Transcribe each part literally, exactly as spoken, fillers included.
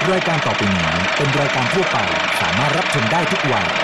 รายการต่อไปนี้เป็นรายการทั่วไปสามารถรับชมได้ทุกวัย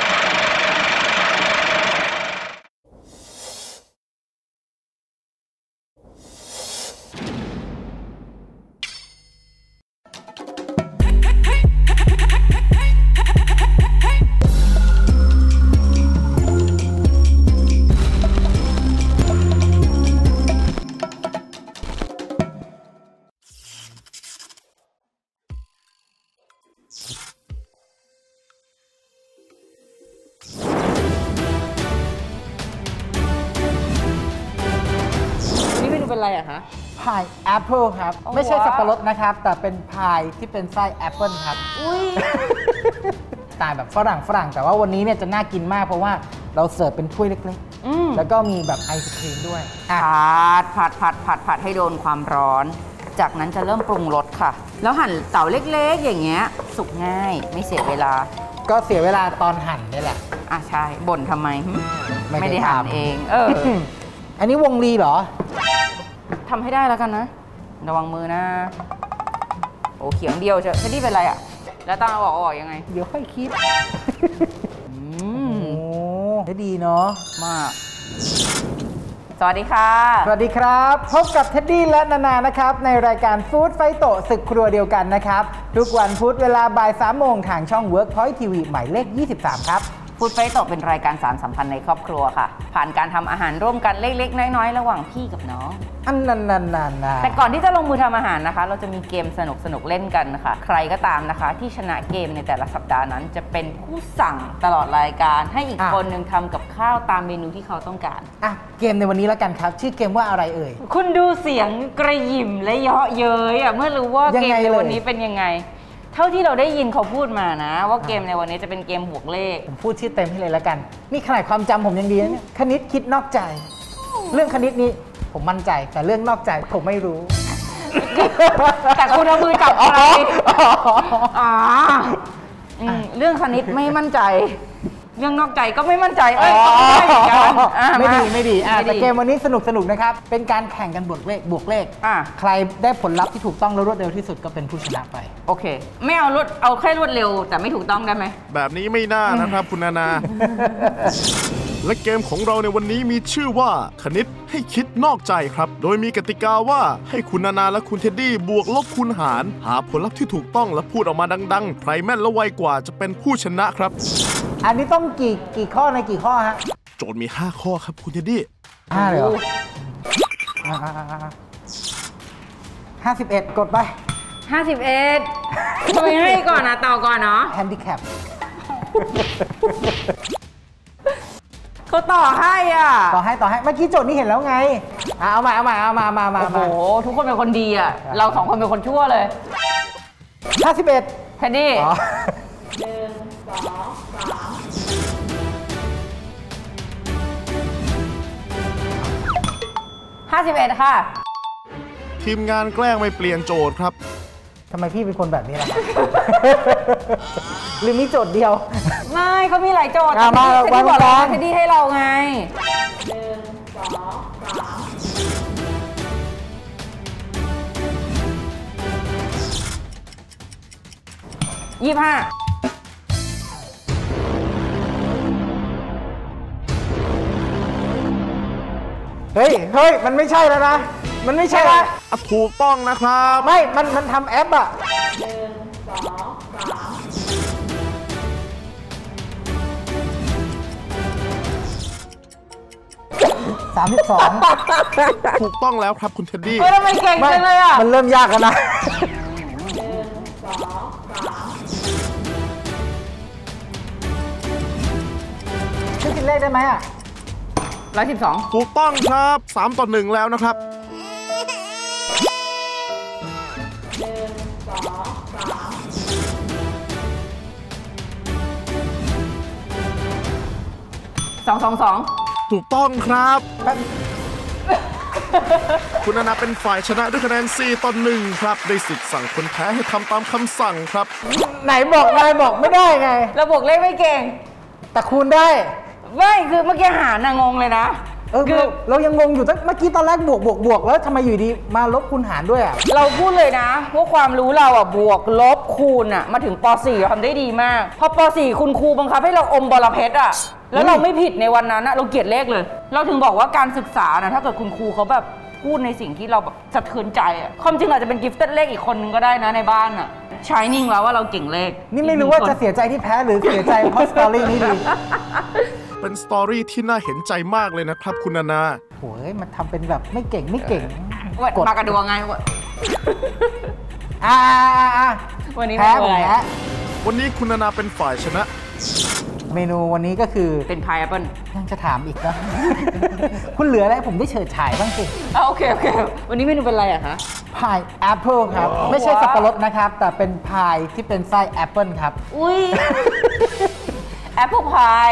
เป็นอะไรอะคะพายแอปเปิลครับไม่ใช่สับปะรดนะครับแต่เป็นพายที่เป็นไส้แอปเปิลครับอุ้ยสไตล์แบบฝรั่งฝรั่งแต่ว่าวันนี้เนี่ยจะน่ากินมากเพราะว่าเราเสิร์ฟเป็นถ้วยเล็กๆแล้วก็มีแบบไอศครีมด้วยผัดผัดผัดผัดผัดให้โดนความร้อนจากนั้นจะเริ่มปรุงรสค่ะแล้วหั่นเต๋าเล็กๆอย่างเงี้ยสุกง่ายไม่เสียเวลาก็เสียเวลาตอนหั่นนี่แหละอ่ะใช่บ่นทำไมไม่ได้หั่นเองเอออันนี้วงลีเหรอทำให้ได้แล้วกันนะระวังมือนะโอ้เขียงเดียวเชอะนี่เป็นไรอ่ะแล้วต้องเอาออกออกยังไงเดี๋ยวค่อยคิดอืมโอ้ได้ดีเนาะมากสวัสดีค่ะสวัสดีครับพบกับเท็ดดี้และนานานะครับในรายการฟู้ดไฟโตศึกครัวเดียวกันนะครับทุกวันพุธเวลาบ่ายสามโมงทางช่อง Workpoint ที วี หมายเลขยี่สิบสามครับฟู้ดไฟโตเป็นรายการสารสัมพันธ์ในครอบครัวค่ะผ่านการทำอาหารร่วมกันเล็กๆน้อยๆระหว่างพี่กับน้องอันนั้นนันนันแต่ก่อนที่จะลงมือทำอาหารนะคะเราจะมีเกมสนุกสนุกเล่นกันนะคะใครก็ตามนะคะที่ชนะเกมในแต่ละสัปดาห์นั้นจะเป็นผู้สั่งตลอดรายการให้อีกคนหนึ่งทำกับข้าวตามเมนูที่เขาต้องการอ่ะเกมในวันนี้แล้วกันครับชื่อเกมว่าอะไรเอ่ยคุณดูเสียงกระหยิ่มและเยาะเย้ยอ่ะเมื่อรู้ว่าเกมในวันนี้เป็นยังไงเท่าที่เราได้ยินเขาพูดมานะว่าเกมในวันนี้จะเป็นเกมบวกเลขผมพูดชื่อเต็มให้เลยแล้วกันนี่ขนาดความจำผมยังดีนะเนี่ยคณิตคิดนอกใจเรื่องคณิตนี้ผมมั่นใจแต่เรื่องนอกใจผมไม่รู้แต่คุณเอามือจับอะไรอ๋อเรื่องคณิตไม่มั่นใจเรื่องนอกใจก็ไม่มั่นใจเอ้ยไม่ดีไม่ดีแต่เกมวันนี้สนุกสนุกนะครับเป็นการแข่งกันบวกเลขบวกเลขใครได้ผลลัพธ์ที่ถูกต้องและรวดเร็วที่สุดก็เป็นผู้ชนะไปโอเคไม่เอารวดเอาแค่รวดเร็วแต่ไม่ถูกต้องได้ไหมแบบนี้ไม่น่านะครับคุณนานาและเกมของเราในวันนี้มีชื่อว่าคณิตให้คิดนอกใจครับโดยมีกติกาว่าให้คุณนานาและคุณเท็ดดี้บวกลบคูณหารหาผลลัพธ์ที่ถูกต้องและพูดออกมาดังๆใครแม่นและไวกว่าจะเป็นผู้ชนะครับอันนี้ต้องกี่กี่ข้อในกี่ข้อฮะโจทย์มีห้าข้อครับคุณเท็ดดี้ห้าเลยเหรอห้าสิบเอ็ดกดไปห้าสิบเอ็ดทำไมให้ก่อนนะต่อก่อนเนาะแฮนดิแคปเขาต่อให้อ่ะต่อให้ต่อให้เมื่อกี้โจทย์นี้เห็นแล้วไงเอาใหม่เอาใหม่เอามามามาโอ้โหทุกคนเป็นคนดีอ่ะเราสองคนเป็นคนชั่วเลยห้าสิบเอ็ดเท็ดดี้หนึ่งสองสามห้าสิบเอ็ดค่ะทีมงานแกล้งไม่เปลี่ยนโจทย์ครับทำไมพี่เป็นคนแบบนี้ล่ะหรือมีโจทย์เดียวไม่เขามีหลายโจทย์ที่ที่บอกเราเท็ดดี้ให้เราไงหนึ่งสองสามยี่สิบห้าเฮ้ยเฮ้ยมันไม่ใช่แล้วนะมันไม่ใช่แล้วถูกต้องนะครับไม่มันมันทำแอปอ่ะหนึ่งสองสามสามสิบสองถูกต้องแล้วครับคุณเท็ดดี้เฮ้ยทำไมเก่งจังเลยอ่ะมันเริ่มยากแล้วนะหนึ่งสองสามช่วยคิดเลขได้ไหมอ่ะร้อยสิบสองถูกต้องครับสามต่อหนึ่งแล้วนะครับหนึ่งสองสามสองสองสองถูกต้องครับคุณนานาเป็นฝ่ายชนะด้วยคะแนนสี่ต่อหนึ่งครับได้สิทธิ์สั่งคนแพ้ให้ทำตามคำสั่งครับไหนบอกนายบอกไม่ได้ไงเราบวกเลขไม่เก่งแต่คูณได้ไม่คือเมื่อกี้หารน่ะงงเลยนะเออเราเรายังงงอยู่ตั้งเมื่อกี้ตอนแรกบวกบวกบวกแล้วทำไมอยู่ดีมาลบคูณหารด้วยอ่ะเราพูดเลยนะว่าความรู้เราอ่ะบวกลบคูณอ่ะมาถึงป .สี่ ทำได้ดีมากพอป .สี่ คุณครูบังคับให้เราอมบรเพชรอ่ะแล้วเราไม่ผิดในวันนั้นอ่ะเราเกลียดเลขเลยเราถึงบอกว่าการศึกษานะถ้าเกิดคุณครูเขาแบบพูดในสิ่งที่เราแบบสะเทือนใจอ่ะความจริงอาจจะเป็นกิฟต์เลขอีกคนนึงก็ได้นะในบ้านอ่ะชายนิ่งแล้วว่าเราเก่งเลขนี่ไม่รู้ว่าจะเสียใจที่แพ้หรือเสียใจเพราะสตอรี่นี้ดีเป็นสตอรี่ที่น่าเห็นใจมากเลยนะครับคุณนานาโอ้ยมันทำเป็นแบบไม่เก่งไม่เก่งมากระดวงไงวะอ่าวันนี้แพ้ผมแพ้วันนี้คุณนานาเป็นฝ่ายชนะเมนูวันนี้ก็คือเป็นพายแอปเปิ้ลยังจะถามอีกนะคุณเหลืออะไรผมได้เฉิดฉายบ้างสิโอเคโอเควันนี้เมนูเป็นอะไรอะคะพายแอปเปิลครับไม่ใช่สับปะรดนะครับแต่เป็นพายที่เป็นไส้แอปเปิลครับอุ้ยแอปเปิลพาย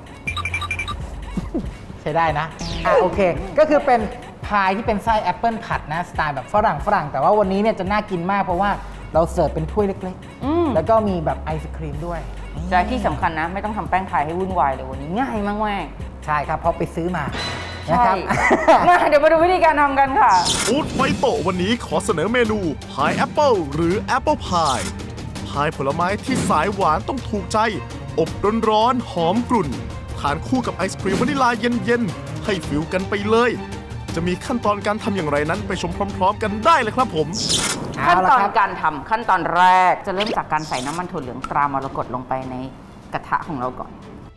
ใช้ได้นะอ่ะโอเคก็คือเป็นพายที่เป็นไส้แอปเปิลผัดนะสไตล์แบบฝรั่งฝรั่งแต่ว่าวันนี้เนี่ยจะน่ากินมากเพราะว่าเราเสิร์ฟเป็นถ้วยเล็กๆแล้วก็มีแบบไอศครีมด้วยแต่ที่สำคัญนะไม่ต้องทำแป้งพายให้วุ่นวายเลยวันนี้ง่ายมากแม่ใช่ครับเพราะไปซื้อมานะครับมาเดี๋ยวมาดูวิธีการทำกันค่ะอู๊ดไฟโตวันนี้ขอเสนอเมนูพายแอปเปิลหรือแอปเปิลพายพายผลไม้ที่สายหวานต้องถูกใจอบร้อนๆหอมกรุ่นทานคู่กับไอศครีมวานิลาเย็นๆให้ฟิลกันไปเลยจะมีขั้นตอนการทำอย่างไรนั้นไปชมพร้อมๆกันได้เลยครับผมขั้นตอนการทำขั้นตอนแรกจะเริ่มจากการใส่น้ำมันถั่วเหลืองตรามรกตลงไปในกระทะของเราก่อน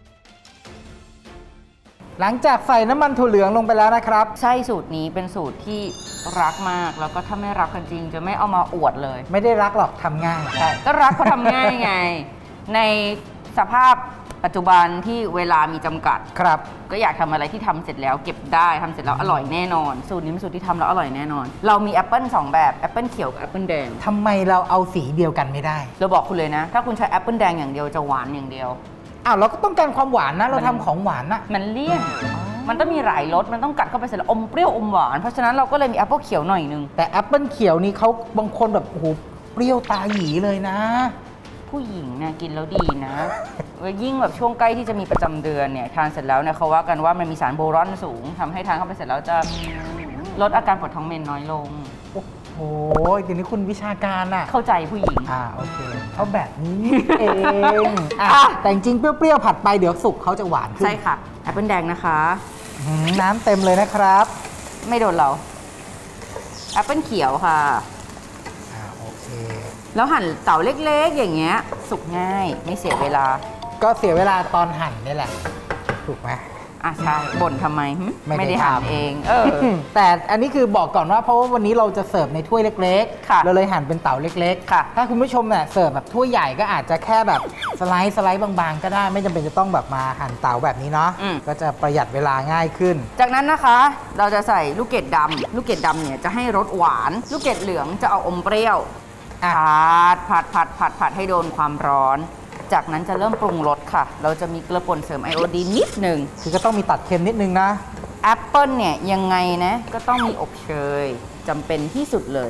หลังจากใส่น้ำมันถั่วเหลืองลงไปแล้วนะครับใช่สูตรนี้เป็นสูตรที่รักมากแล้วก็ถ้าไม่รักกันจริงจะไม่เอามาอวดเลยไม่ได้รักหรอกทำง่ายใช่ก็รักเขาทำง่ายไงในสภาพปัจจุบันที่เวลามีจำกัดครับก็อยากทำอะไรที่ทำเสร็จแล้วเก็บได้ทำเสร็จแล้วอร่อยแน่นอนสูตรนี้เป็นสูตรที่ทำแล้วอร่อยแน่นอนเรามีแอปเปิ้ลสองแบบแอปเปิ้ลเขียวกับแอปเปิ้ลแดงทำไมเราเอาสีเดียวกันไม่ได้เราบอกคุณเลยนะถ้าคุณใช้แอปเปิ้ลแดงอย่างเดียวจะหวานอย่างเดียวอ้าวเราก็ต้องการความหวานนะเราทำของหวานนะมันเลี่ยนมันต้องมีหลายรสมันต้องกัดเข้าไปเสร็จแล้วอมเปรี้ยวอมหวานเพราะฉะนั้นเราก็เลยมีแอปเปิ้ลเขียวหน่อยนึงแต่แอปเปิ้ลเขียวนี่เขาบางคนแบบโอ้โหเปรี้ยวตาหยีเลยนะผู้หญิงเนี่ยกินแล้วดีนะยิ่งแบบช่วงใกล้ที่จะมีประจำเดือนเนี่ยทานเสร็จแล้วเนี่ยเขาว่ากันว่ามันมีสารโบรอนสูงทำให้ทานเข้าไปเสร็จแล้วจะลดอาการปวดท้องเมนน้อยลงโอ้โหเดี๋ยวนี้คุณวิชาการอะเข้าใจผู้หญิงอ่าโอเคเขาแบบนี้เองอ่ะแต่จริงเปรี้ยวๆผัดไปเดี๋ยวสุกเขาจะหวานขึ้นใช่ค่ะแอปเปิ้ลแดงนะคะน้ำเต็มเลยนะครับไม่โดนเราแอปเปิ้ลเขียวค่ะอ่าโอเคแล้วหั่นเต๋าเล็กๆอย่างเงี้ยสุกง่ายไม่เสียเวลาก็เสียเวลาตอนหั่นนี่แหละถูกไหมอ่ะใช่บ่นทำไมไม่ได้หั่นเองเออแต่อันนี้คือบอกก่อนว่าเพราะว่าวันนี้เราจะเสิร์ฟในถ้วยเล็กๆเราเลยหั่นเป็นเต๋าเล็กๆถ้าคุณผู้ชมเนี่ยเสิร์ฟแบบถ้วยใหญ่ก็อาจจะแค่แบบสไลด์สไลด์บางๆก็ได้ไม่จำเป็นจะต้องแบบมาหั่นเต๋าแบบนี้เนาะก็จะประหยัดเวลาง่ายขึ้นจากนั้นนะคะเราจะใส่ลูกเกดดำลูกเกดดำเนี่ยจะให้รสหวานลูกเกดเหลืองจะเอาอมเปรี้ยวผัดผัดผัดผัดผัดให้โดนความร้อนจากนั้นจะเริ่มปรุงรสค่ะเราจะมีเกลือป่นเสริมไอโอดีนนิดหนึ่งคือก็ต้องมีตัดเค็มนิดนึงนะแอปเปิ้ลเนี่ยยังไงนะก็ต้องมีอบเชยจำเป็นที่สุดเลย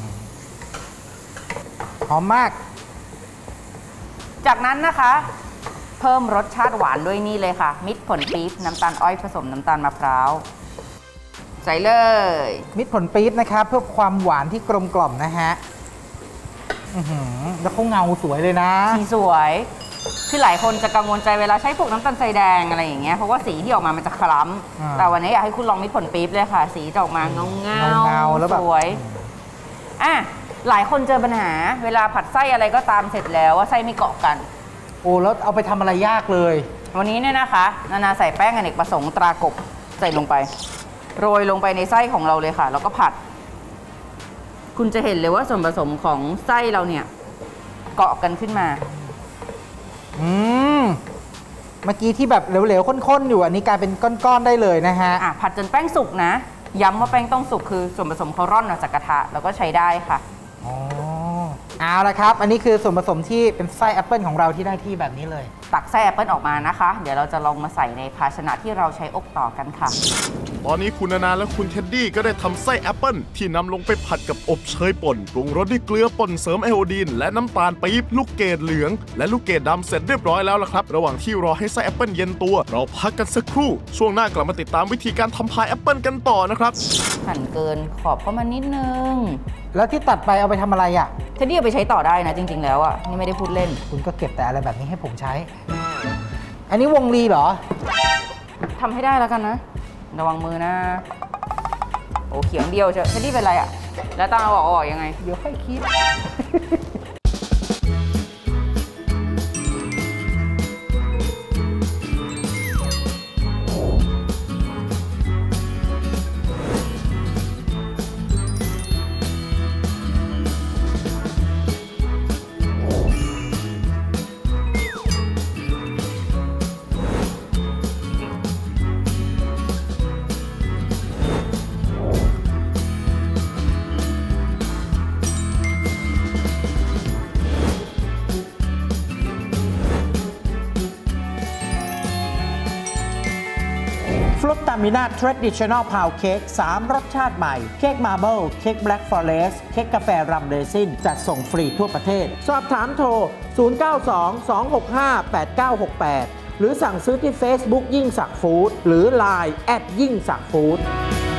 หอมมากจากนั้นนะคะเพิ่มรสชาติหวานด้วยนี่เลยค่ะมิตรผลปี๊บน้ำตาลอ้อยผสมน้ำตาลมะพร้าวใส่เลยมิตรผลปี๊บนะครับเพื่อความหวานที่กลมกล่อมนะฮะแล้วเขาเงาสวยเลยนะสีสวยคือหลายคนจะกังวลใจเวลาใช้พวกน้ำตาลทรายแดงอะไรอย่างเงี้ยเพราะว่าสีที่ออกมามันจะคล้ำแต่วันนี้อยากให้คุณลองมิตรผลปี๊บเลยค่ะสีจะออกมาเงาเงาเงาแล้วแบบสวยอ่ะหลายคนเจอปัญหาเวลาผัดไส้อะไรก็ตามเสร็จแล้วว่าไส้ไม่เกาะกันโอ้แล้วเอาไปทำอะไรยากเลยวันนี้เนี่ยนะคะนานาใส่แป้งอเนกประสงค์ตรากบใส่ลงไปโรยลงไปในไส้ของเราเลยค่ะแล้วก็ผัดคุณจะเห็นเลยว่าส่วนผสมของไส้เราเนี่ยเกาะกันขึ้นมาอืมเมื่อกี้ที่แบบเหลวๆข้นๆอยู่อันนี้กลายเป็นก้อนๆได้เลยนะฮะอ่ะผัดจนแป้งสุกนะย้ำว่าแป้งต้องสุกคือส่วนผสมเขาร่อนออกจากกระทะแล้วก็ใช้ได้ค่ะอ๋อเอาละครับอันนี้คือส่วนผสมที่เป็นไส้แอปเปิลของเราที่ได้ที่แบบนี้เลยตักไส้แอปเปิลออกมานะคะ เดี๋ยวเราจะลองมาใส่ในภาชนะที่เราใช้อบต่อกันค่ะตอนนี้คุณนานาและคุณเท็ดดี้ก็ได้ทำไส้แอปเปิลที่นำลงไปผัดกับอบเชยป่นปรุงรสด้วยเกลือป่นเสริมไอโอดีนและน้ำตาลปี๊บลูกเกดเหลืองและลูกเกดดำเสร็จเรียบร้อยแล้วล่ะครับระหว่างที่รอให้ไส้แอปเปิลเย็นตัวเราพักกันสักครู่ช่วงหน้ากลับมาติดตามวิธีการทำพายแอปเปิลกันต่อนะครับหั่นเกินขอบเข้ามานิดนึงแล้วที่ตัดไปเอาไปทำอะไรอ่ะเท็ดดี้เอาไปใช้ต่อได้นะจริงๆแล้วอ่ะนี่ไม่ได้พูดเล่นคุณก็เก็บแต่อะไรแบบนี้ให้ผมใช้อันนี้วงลีเหรอทำให้ได้แล้วกันนะระวังมือนะโอ้เขียงเดียวเชียวเท็ดดี้เป็นไรอ่ะแล้วต้องเอาออกออกยังไงเดี๋ยวค่อยคิดฟลุตตามิน่า Traditional Pound Cake สามรสชาติใหม่เค้กมาร์เบิลเค้กแบล็กฟอเรสต์เค้กกาแฟรัมเรซินจัดส่งฟรีทั่วประเทศสอบถามโทรศูนย์ เก้า สอง สอง หก ห้า แปด เก้า หก แปดหรือสั่งซื้อที่ Facebook ยิ่งศักดิ์ฟู้ดหรือ ไลน์ แอท ยิ่งศักดิ์ฟู้ด